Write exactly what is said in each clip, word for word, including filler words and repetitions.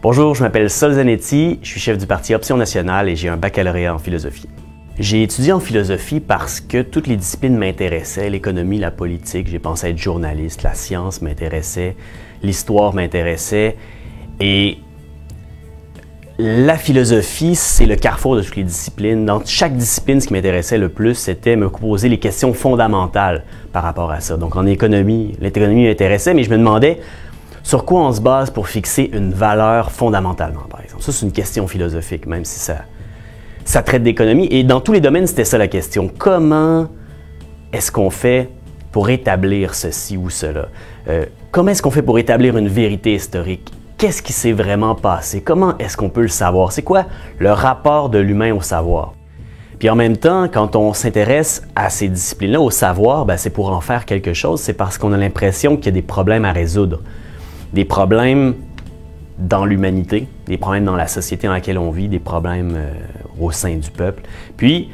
Bonjour, je m'appelle Sol Zanetti, je suis chef du parti Option nationale et j'ai un baccalauréat en philosophie. J'ai étudié en philosophie parce que toutes les disciplines m'intéressaient, l'économie, la politique, j'ai pensé être journaliste, la science m'intéressait, l'histoire m'intéressait et la philosophie, c'est le carrefour de toutes les disciplines. Dans chaque discipline, ce qui m'intéressait le plus, c'était me poser les questions fondamentales par rapport à ça. Donc en économie, l'économie m'intéressait, mais je me demandais sur quoi on se base pour fixer une valeur fondamentalement, par exemple. Ça, c'est une question philosophique, même si ça, ça traite d'économie. Et dans tous les domaines, c'était ça la question. Comment est-ce qu'on fait pour établir ceci ou cela? Euh, comment est-ce qu'on fait pour établir une vérité historique? Qu'est-ce qui s'est vraiment passé? Comment est-ce qu'on peut le savoir? C'est quoi le rapport de l'humain au savoir? Puis en même temps, quand on s'intéresse à ces disciplines-là, au savoir, ben c'est pour en faire quelque chose, c'est parce qu'on a l'impression qu'il y a des problèmes à résoudre. Des problèmes dans l'humanité, des problèmes dans la société dans laquelle on vit, des problèmes euh, au sein du peuple. Puis,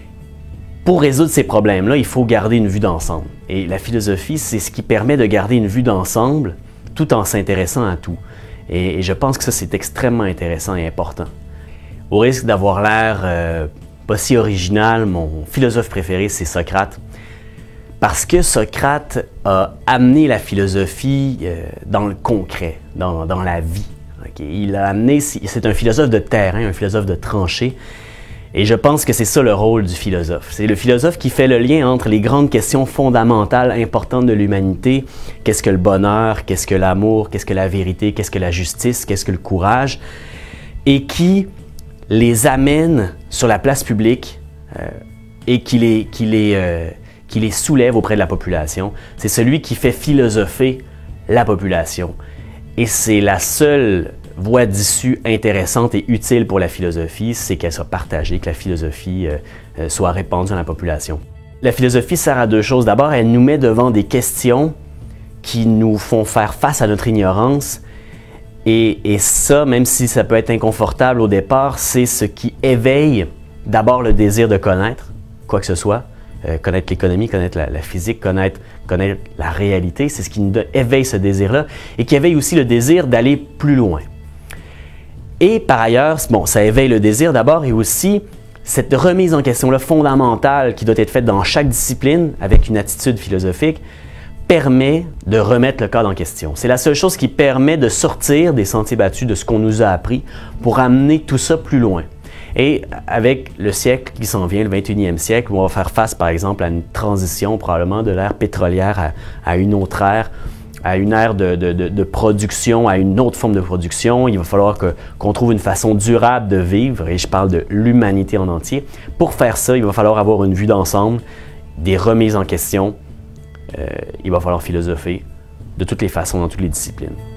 pour résoudre ces problèmes-là, il faut garder une vue d'ensemble. Et la philosophie, c'est ce qui permet de garder une vue d'ensemble tout en s'intéressant à tout. Et, et je pense que ça, c'est extrêmement intéressant et important. Au risque d'avoir l'air euh, pas si original, mon philosophe préféré, c'est Socrate. Parce que Socrate a amené la philosophie euh, dans le concret, dans, dans la vie. Okay? Il a amené, c'est un philosophe de terrain, un philosophe de tranchée. Et je pense que c'est ça le rôle du philosophe. C'est le philosophe qui fait le lien entre les grandes questions fondamentales, importantes de l'humanité. Qu'est-ce que le bonheur? Qu'est-ce que l'amour? Qu'est-ce que la vérité? Qu'est-ce que la justice? Qu'est-ce que le courage? Et qui les amène sur la place publique euh, et qui les... Qui les euh, qui les soulève auprès de la population. C'est celui qui fait philosopher la population. Et c'est la seule voie d'issue intéressante et utile pour la philosophie, c'est qu'elle soit partagée, que la philosophie euh, soit répandue dans la population. La philosophie sert à deux choses. D'abord, elle nous met devant des questions qui nous font faire face à notre ignorance. Et, et ça, même si ça peut être inconfortable au départ, c'est ce qui éveille d'abord le désir de connaître, quoi que ce soit. Euh, connaître l'économie, connaître la, la physique, connaître, connaître la réalité, c'est ce qui nous donne, éveille ce désir-là et qui éveille aussi le désir d'aller plus loin. Et par ailleurs, bon, ça éveille le désir d'abord et aussi cette remise en question-là fondamentale qui doit être faite dans chaque discipline avec une attitude philosophique permet de remettre le cadre en question. C'est la seule chose qui permet de sortir des sentiers battus de ce qu'on nous a appris pour amener tout ça plus loin. Et avec le siècle qui s'en vient, le vingt et unième siècle, où on va faire face par exemple à une transition probablement de l'ère pétrolière à, à une autre ère, à une ère de, de, de, de production, à une autre forme de production. Il va falloir que, qu'on trouve une façon durable de vivre, et je parle de l'humanité en entier. Pour faire ça, il va falloir avoir une vue d'ensemble, des remises en question, euh, il va falloir philosopher de toutes les façons, dans toutes les disciplines.